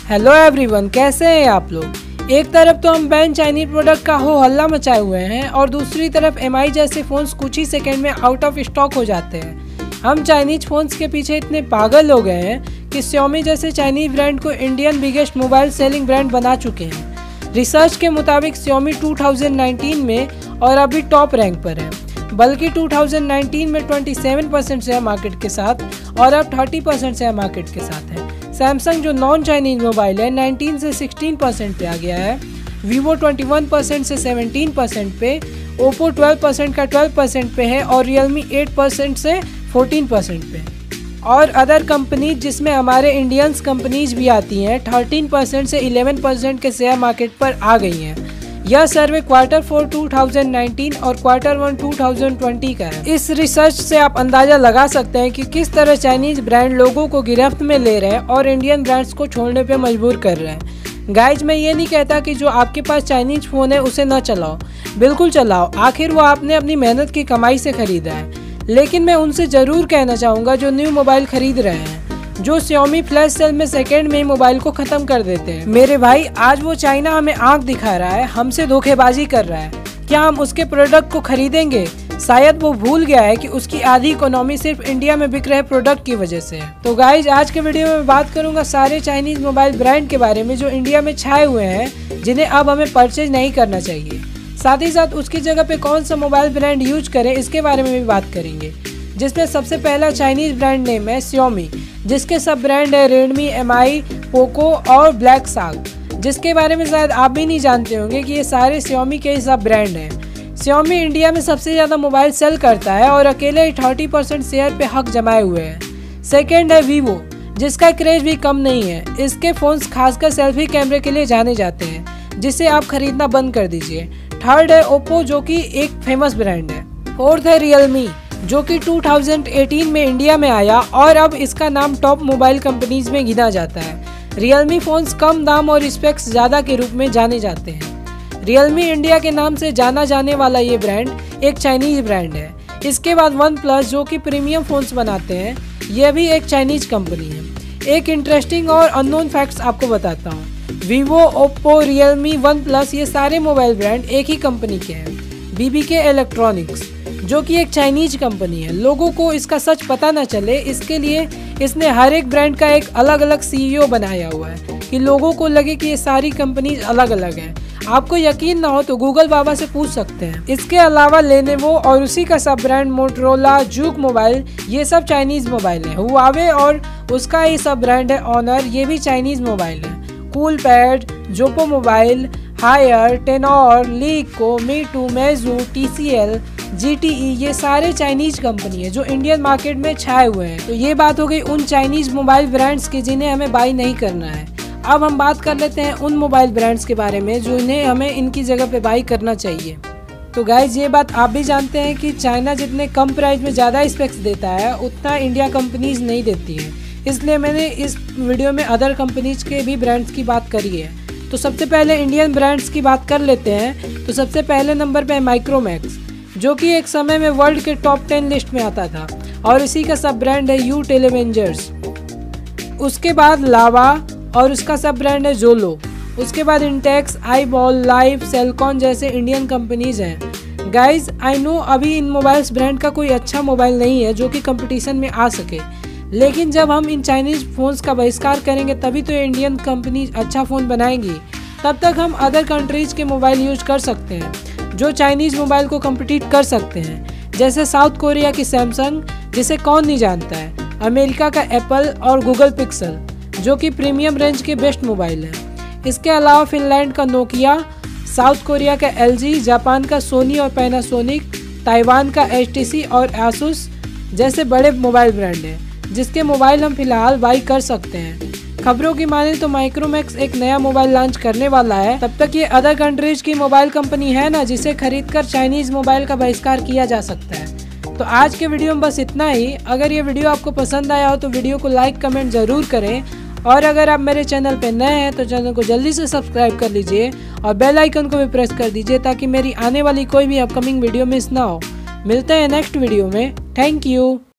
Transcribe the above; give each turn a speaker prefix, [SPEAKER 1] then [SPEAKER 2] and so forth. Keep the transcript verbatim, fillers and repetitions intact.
[SPEAKER 1] Hello everyone, कैसे हैं आप लोग। एक तरफ तो हम बैन चाइनीज प्रोडक्ट का हो हल्ला मचाए हुए हैं और दूसरी तरफ एम आई जैसे फ़ोन्स कुछ ही सेकंड में आउट ऑफ स्टॉक हो जाते हैं। हम चाइनीज फ़ोन्स के पीछे इतने पागल हो गए हैं कि Xiaomi जैसे चाइनीज ब्रांड को Indian biggest mobile selling brand बना चुके हैं। रिसर्च के मुताबिक Xiaomi दो हज़ार उन्नीस में और अभी टॉप रैंक पर है, बल्कि दो हज़ार उन्नीस में सत्ताईस परसेंट शेयर मार्केट के साथ और अब तीस परसेंट शेयर मार्केट के साथ है। सैमसंग जो नॉन चाइनीज मोबाइल है उन्नीस से सोलह परसेंट पे आ गया है, वीवो इक्कीस परसेंट से सत्रह परसेंट पे, ओप्पो बारह परसेंट का बारह परसेंट पे है और रियलमी आठ परसेंट से चौदह परसेंट पे। और अदर कंपनीज जिसमें हमारे इंडियंस कंपनीज भी आती हैं तेरह परसेंट से ग्यारह परसेंट के शेयर मार्केट पर आ गई हैं। यह सर्वे क्वार्टर फोर दो हज़ार उन्नीस और क्वार्टर वन दो हज़ार बीस का है। इस रिसर्च से आप अंदाजा लगा सकते हैं कि किस तरह चाइनीज ब्रांड लोगों को गिरफ्त में ले रहे हैं और इंडियन ब्रांड्स को छोड़ने पे मजबूर कर रहे हैं। गाइज, मैं ये नहीं कहता कि जो आपके पास चाइनीज फ़ोन है उसे न चलाओ, बिल्कुल चलाओ, आखिर वो आपने अपनी मेहनत की कमाई से खरीदा है। लेकिन मैं उनसे ज़रूर कहना चाहूँगा जो न्यू मोबाइल खरीद रहे हैं, जो Xiaomi फ्लैश सेल में सेकंड में ही मोबाइल को ख़त्म कर देते हैं। मेरे भाई, आज वो चाइना हमें आंख दिखा रहा है, हमसे धोखेबाजी कर रहा है। क्या हम उसके प्रोडक्ट को खरीदेंगे? शायद वो भूल गया है कि उसकी आधी इकोनॉमी सिर्फ इंडिया में बिक रहे प्रोडक्ट की वजह से है। तो गाइज, आज के वीडियो में बात करूंगा सारे चाइनीज मोबाइल ब्रांड के बारे में जो इंडिया में छाए हुए हैं, जिन्हें अब हमें परचेज नहीं करना चाहिए। साथ ही साथ उसकी जगह पे कौन सा मोबाइल ब्रांड यूज करें, इसके बारे में भी बात करेंगे। जिसमें सबसे पहला चाइनीज ब्रांड नेम है Xiaomi, जिसके सब ब्रांड है Redmi, एम आई, पोको और ब्लैक शार्क, जिसके बारे में शायद आप भी नहीं जानते होंगे कि ये सारे Xiaomi के ही सब ब्रांड हैं। Xiaomi इंडिया में सबसे ज़्यादा मोबाइल सेल करता है और अकेले ही तीस परसेंट शेयर पे हक जमाए हुए हैं। सेकेंड है Vivo, जिसका क्रेज भी कम नहीं है। इसके फ़ोन्स खासकर सेल्फी कैमरे के लिए जाने जाते हैं, जिसे आप खरीदना बंद कर दीजिए। थर्ड है Oppo, जो कि एक फेमस ब्रांड है। फोर्थ है Realme, जो कि दो हज़ार अठारह में इंडिया में आया और अब इसका नाम टॉप मोबाइल कंपनीज में गिना जाता है। रियलमी फ़ोन्स कम दाम और स्पेक्स ज़्यादा के रूप में जाने जाते हैं। रियलमी इंडिया के नाम से जाना जाने वाला ये ब्रांड एक चाइनीज ब्रांड है। इसके बाद वन प्लस, जो कि प्रीमियम फ़ोन्स बनाते हैं, यह भी एक चाइनीज कंपनी है। एक इंटरेस्टिंग और अननोन फैक्ट्स आपको बताता हूँ। Vivo, Oppo, Realme, OnePlus ये सारे मोबाइल ब्रांड एक ही कंपनी के हैं, बी बी के इलेक्ट्रॉनिक्स, जो कि एक चाइनीज कंपनी है। लोगों को इसका सच पता न चले, इसके लिए इसने हर एक ब्रांड का एक अलग अलग सी ई ओ बनाया हुआ है कि लोगों को लगे कि ये सारी कंपनीज अलग अलग हैं। आपको यकीन ना हो तो गूगल बाबा से पूछ सकते हैं। इसके अलावा लेनोवो और उसी का सब ब्रांड मोटरोला, जूक मोबाइल, ये सब चाइनीज मोबाइल है। हुआवे और उसका ही सब ब्रांड है ऑनर, ये भी चाइनीज मोबाइल है। Coolpad, Zopo mobile, Haier, Tenor, LeEco, Meitu, Meizu, T C L, G T E, ये सारे चाइनीज कंपनी है जो इंडियन मार्केट में छाए हुए हैं। तो ये बात हो गई उन चाइनीज मोबाइल ब्रांड्स की जिन्हें हमें बाई नहीं करना है। अब हम बात कर लेते हैं उन मोबाइल ब्रांड्स के बारे में जो इन्हें हमें इनकी जगह पे बाई करना चाहिए। तो गाइज, ये बात आप भी जानते हैं कि चाइना जितने कम प्राइस में ज़्यादा स्पेक्स देता है, उतना इंडिया कंपनीज नहीं देती है। इसलिए मैंने इस वीडियो में अदर कंपनीज के भी ब्रांड्स की बात करी है। तो सबसे पहले इंडियन ब्रांड्स की बात कर लेते हैं। तो सबसे पहले नंबर पे है माइक्रोमैक्स, जो कि एक समय में वर्ल्ड के टॉप टेन लिस्ट में आता था और इसी का सब ब्रांड है यू टेलीवेंजर्स। उसके बाद लावा और उसका सब ब्रांड है जोलो। उसके बाद इंटेक्स, आईबॉल, लाइव, सेलकॉन जैसे इंडियन कंपनीज हैं। गाइज, आई नो अभी इन मोबाइल्स ब्रांड का कोई अच्छा मोबाइल नहीं है जो कि कंपटीशन में आ सके, लेकिन जब हम इन चाइनीज फ़ोन्स का बहिष्कार करेंगे तभी तो इंडियन कंपनी अच्छा फ़ोन बनाएंगी। तब तक हम अदर कंट्रीज के मोबाइल यूज कर सकते हैं जो चाइनीज मोबाइल को कम्पिटिट कर सकते हैं, जैसे साउथ कोरिया की सैमसंग, जिसे कौन नहीं जानता है, अमेरिका का एप्पल और गूगल पिक्सल, जो कि प्रीमियम रेंज के बेस्ट मोबाइल है। इसके अलावा फिनलैंड का नोकिया, साउथ कोरिया का एल जी, जापान का सोनी और पैनासोनिक, ताइवान का एच टी सी और आसूस जैसे बड़े मोबाइल ब्रांड हैं, जिसके मोबाइल हम फिलहाल बाई कर सकते हैं। खबरों की माने तो माइक्रोमैक्स एक नया मोबाइल लॉन्च करने वाला है। तब तक ये अदर कंट्रीज की मोबाइल कंपनी है ना, जिसे खरीदकर चाइनीज मोबाइल का बहिष्कार किया जा सकता है। तो आज के वीडियो में बस इतना ही। अगर ये वीडियो आपको पसंद आया हो तो वीडियो को लाइक कमेंट ज़रूर करें और अगर आप मेरे चैनल पे नए हैं तो चैनल को जल्दी से सब्सक्राइब कर लीजिए और बेल आइकन को भी प्रेस कर दीजिए ताकि मेरी आने वाली कोई भी अपकमिंग वीडियो मिस ना हो। मिलते हैं नेक्स्ट वीडियो में। Thank you.